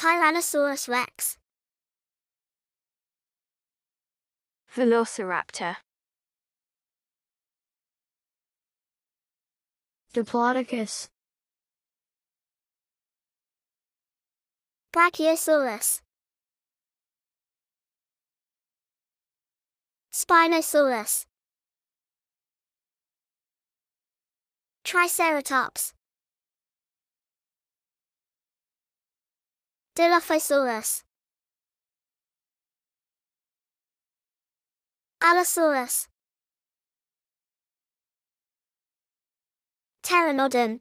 Tyrannosaurus rex. Velociraptor. Diplodocus. Brachiosaurus. Spinosaurus. Triceratops. Dilophosaurus. Allosaurus. Pteranodon.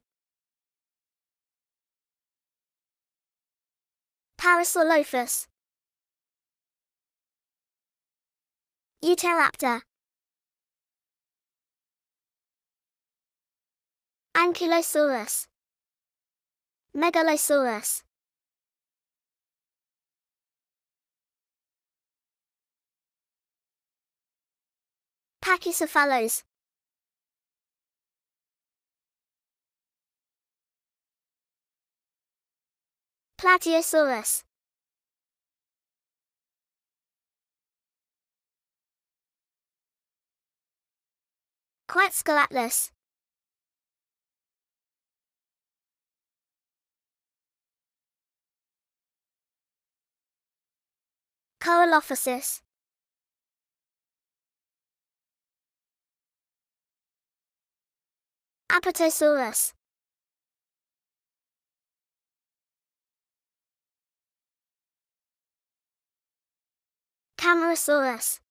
Parasaurolophus. Utahraptor. Ankylosaurus. Megalosaurus. Pachycephalos. Plateosaurus. Quetzalcoatlus. Coelophysis. Apatosaurus. Camarasaurus.